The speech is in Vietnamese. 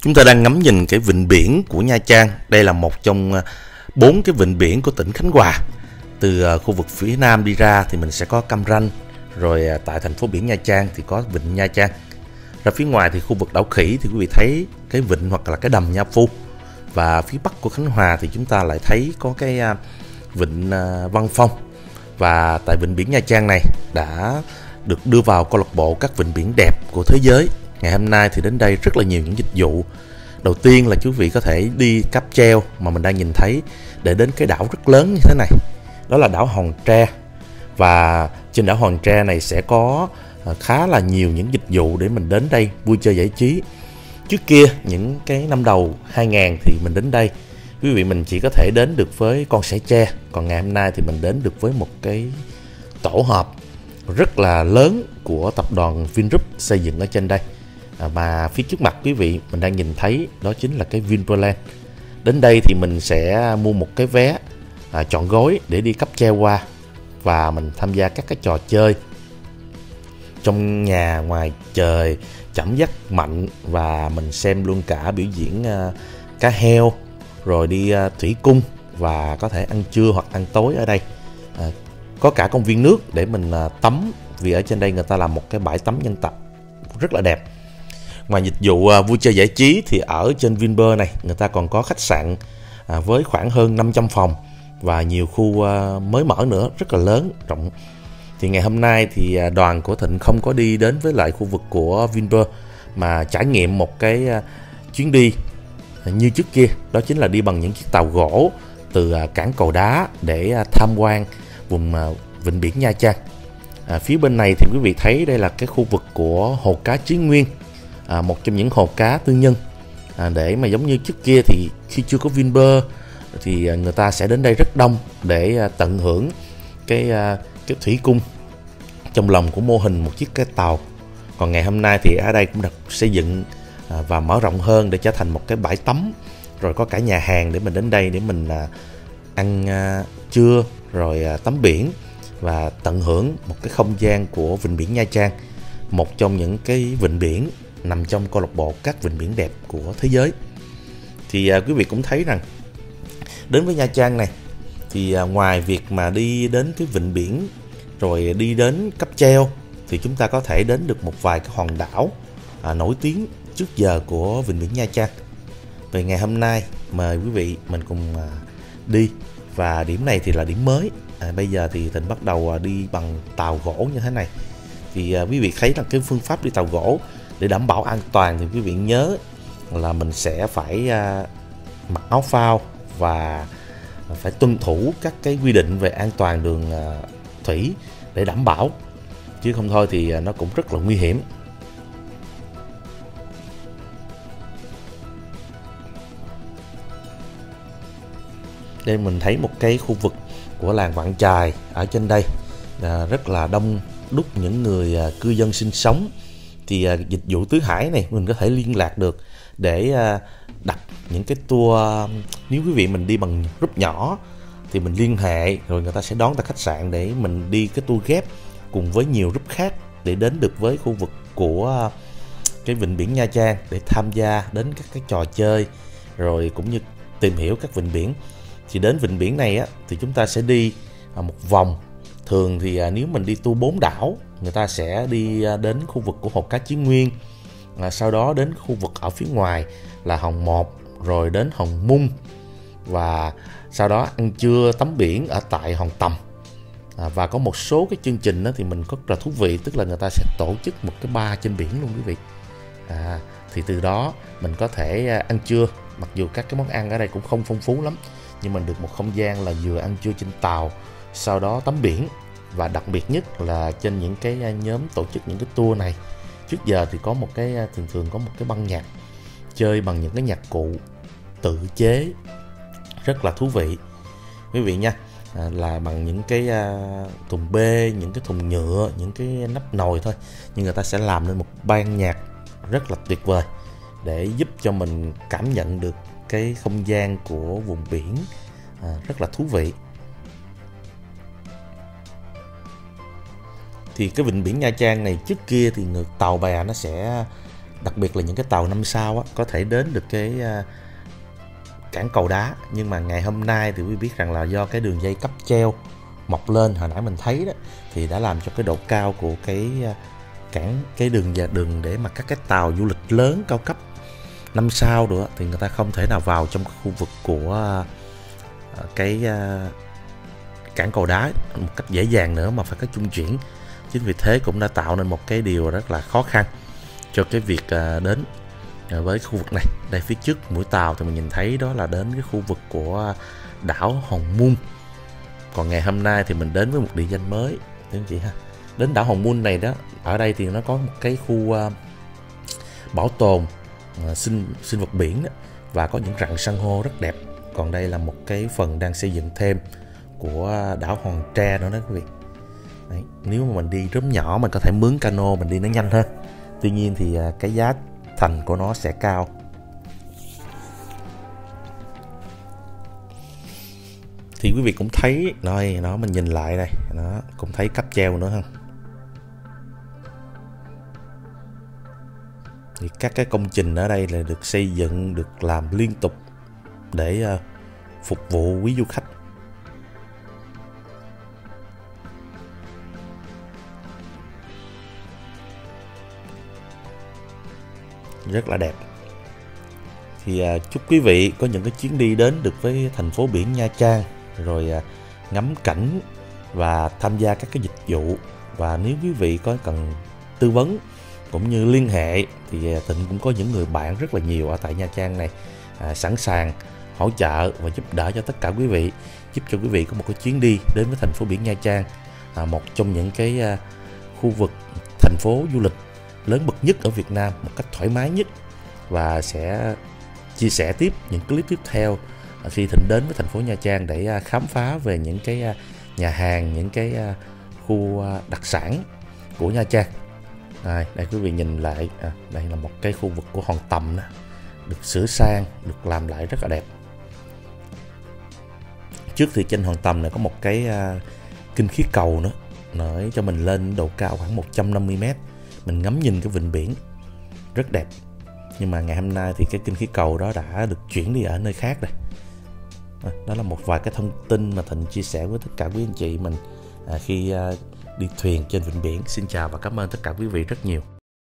Chúng ta đang ngắm nhìn cái vịnh biển của Nha Trang. Đây là một trong 4 cái vịnh biển của tỉnh Khánh Hòa. Từ khu vực phía nam đi ra thì mình sẽ có Cam Ranh, rồi tại thành phố biển Nha Trang thì có vịnh Nha Trang. Ra phía ngoài thì khu vực đảo Khỉ thì quý vị thấy cái vịnh hoặc là cái đầm Nha Phu. Và phía bắc của Khánh Hòa thì chúng ta lại thấy có cái vịnh Văn Phong. Và tại vịnh biển Nha Trang này đã được đưa vào câu lạc bộ các vịnh biển đẹp của thế giới. Ngày hôm nay thì đến đây rất là nhiều những dịch vụ. Đầu tiên là quý vị có thể đi cáp treo mà mình đang nhìn thấy để đến cái đảo rất lớn như thế này. Đó là đảo Hòn Tre. Và trên đảo Hòn Tre này sẽ có khá là nhiều những dịch vụ để mình đến đây vui chơi giải trí. Trước kia những cái năm đầu 2000 thì mình đến đây, quý vị mình chỉ có thể đến được với con sẻ tre. Còn ngày hôm nay thì mình đến được với một cái tổ hợp rất là lớn của tập đoàn Vingroup xây dựng ở trên đây. Mà phía trước mặt quý vị mình đang nhìn thấy đó chính là cái Vinpearl. Đến đây thì mình sẽ mua một cái vé chọn gói để đi cáp treo qua và mình tham gia các cái trò chơi trong nhà, ngoài trời, chẩm dắt mạnh, và mình xem luôn cả biểu diễn cá heo, rồi đi thủy cung và có thể ăn trưa hoặc ăn tối ở đây. Có cả công viên nước để mình tắm, vì ở trên đây người ta làm một cái bãi tắm nhân tạo rất là đẹp. Ngoài dịch vụ vui chơi giải trí thì ở trên Vinpearl này người ta còn có khách sạn với khoảng hơn 500 phòng và nhiều khu mới mở nữa, rất là lớn, rộng. Thì ngày hôm nay thì đoàn của Thịnh không có đi đến với lại khu vực của Vinpearl mà trải nghiệm một cái chuyến đi như trước kia. Đó chính là đi bằng những chiếc tàu gỗ từ cảng Cầu Đá để tham quan vùng vịnh biển Nha Trang. Phía bên này thì quý vị thấy đây là cái khu vực của hồ cá Chí Nguyên, một trong những hồ cá tư nhân. Để mà giống như trước kia thì khi chưa có Vinpearl thì người ta sẽ đến đây rất đông để tận hưởng cái thủy cung trong lòng của mô hình một chiếc cái tàu. Còn ngày hôm nay thì ở đây cũng được xây dựng và mở rộng hơn để trở thành một cái bãi tắm, rồi có cả nhà hàng để mình đến đây để mình ăn trưa, rồi tắm biển và tận hưởng một cái không gian của vịnh biển Nha Trang, một trong những cái vịnh biển nằm trong câu lạc bộ các vịnh biển đẹp của thế giới. Thì quý vị cũng thấy rằng đến với Nha Trang này thì ngoài việc mà đi đến cái vịnh biển rồi đi đến cáp treo thì chúng ta có thể đến được một vài cái hòn đảo nổi tiếng trước giờ của vịnh biển Nha Trang. Về ngày hôm nay mời quý vị mình cùng đi, và điểm này thì là điểm mới. Bây giờ thì Thịnh bắt đầu đi bằng tàu gỗ như thế này. Thì quý vị thấy rằng cái phương pháp đi tàu gỗ để đảm bảo an toàn thì quý vị nhớ là mình sẽ phải mặc áo phao và phải tuân thủ các cái quy định về an toàn đường thủy để đảm bảo, chứ không thôi thì nó cũng rất là nguy hiểm. Đây mình thấy một cái khu vực của làng Vạn Chài ở trên đây, rất là đông đúc những người cư dân sinh sống. Thì dịch vụ Tứ Hải này mình có thể liên lạc được để đặt những cái tour. Nếu quý vị mình đi bằng group nhỏ thì mình liên hệ rồi người ta sẽ đón tại khách sạn để mình đi cái tour ghép cùng với nhiều group khác để đến được với khu vực của cái vịnh biển Nha Trang để tham gia đến các cái trò chơi, rồi cũng như tìm hiểu các vịnh biển. Thì đến vịnh biển này á, thì chúng ta sẽ đi một vòng. Thường thì nếu mình đi tour 4 đảo, người ta sẽ đi đến khu vực của hồ cá Chí Nguyên, sau đó đến khu vực ở phía ngoài là Hòn Một, rồi đến Hòn Mung, và sau đó ăn trưa tắm biển ở tại Hòn Tầm. Và có một số cái chương trình đó thì mình có rất là thú vị, tức là người ta sẽ tổ chức một cái bar trên biển luôn quý vị. Thì từ đó mình có thể ăn trưa, mặc dù các cái món ăn ở đây cũng không phong phú lắm, nhưng mình được một không gian là vừa ăn trưa trên tàu, sau đó tắm biển. Và đặc biệt nhất là trên những cái nhóm tổ chức những cái tour này, trước giờ thì có một cái thường có một cái băng nhạc chơi bằng những cái nhạc cụ tự chế rất là thú vị quý vị nha, là bằng những cái thùng bê, những cái thùng nhựa, những cái nắp nồi thôi, nhưng người ta sẽ làm nên một ban nhạc rất là tuyệt vời để giúp cho mình cảm nhận được cái không gian của vùng biển rất là thú vị. Thì cái vịnh biển Nha Trang này trước kia thì tàu bè nó sẽ đặc biệt là những cái tàu 5 sao á, có thể đến được cái cảng Cầu Đá. Nhưng mà ngày hôm nay thì quý vị biết rằng là do cái đường dây cáp treo mọc lên hồi nãy mình thấy đó, thì đã làm cho cái độ cao của cái cái đường để mà các cái tàu du lịch lớn cao cấp 5 sao nữa thì người ta không thể nào vào trong cái khu vực của cái cảng Cầu Đá một cách dễ dàng nữa, mà phải có trung chuyển. Chính vì thế cũng đã tạo nên một cái điều rất là khó khăn cho cái việc đến với khu vực này. Đây phía trước mũi tàu thì mình nhìn thấy đó là đến cái khu vực của đảo Hòn Mun. Còn ngày hôm nay thì mình đến với một địa danh mới anh chị ha. Đến đảo Hòn Mun này đó, ở đây thì nó có một cái khu bảo tồn sinh vật biển đó, và có những rặng san hô rất đẹp. Còn đây là một cái phần đang xây dựng thêm của đảo Hòn Tre nữa đó quý vị. Đấy, nếu mà mình đi rúm nhỏ mình có thể mướn cano mình đi nó nhanh hơn. Tuy nhiên thì cái giá thành của nó sẽ cao. Thì quý vị cũng thấy nó mình nhìn lại đây, nó cũng thấy cáp treo nữa ha. Thì các cái công trình ở đây là được xây dựng, được làm liên tục để phục vụ quý du khách. Rất là đẹp. Thì chúc quý vị có những cái chuyến đi đến được với thành phố biển Nha Trang, rồi ngắm cảnh và tham gia các cái dịch vụ. Và nếu quý vị có cần tư vấn cũng như liên hệ thì Thịnh cũng có những người bạn rất là nhiều ở tại Nha Trang này, sẵn sàng hỗ trợ và giúp đỡ cho tất cả quý vị, giúp cho quý vị có một cái chuyến đi đến với thành phố biển Nha Trang, một trong những cái khu vực thành phố du lịch lớn bậc nhất ở Việt Nam, một cách thoải mái nhất. Và sẽ chia sẻ tiếp những clip tiếp theo khi Thịnh đến với thành phố Nha Trang để khám phá về những cái nhà hàng, những cái khu đặc sản của Nha Trang. Đây quý vị nhìn lại, đây là một cái khu vực của Hòn Tầm đó, được sửa sang, được làm lại rất là đẹp. Trước thì trên Hòn Tầm này có một cái kinh khí cầu nữa, nổi cho mình lên độ cao khoảng 150 m. Mình ngắm nhìn cái vịnh biển rất đẹp. Nhưng mà ngày hôm nay thì cái kinh khí cầu đó đã được chuyển đi ở nơi khác rồi. Đó là một vài cái thông tin mà Thịnh chia sẻ với tất cả quý anh chị mình khi đi thuyền trên vịnh biển. Xin chào và cảm ơn tất cả quý vị rất nhiều.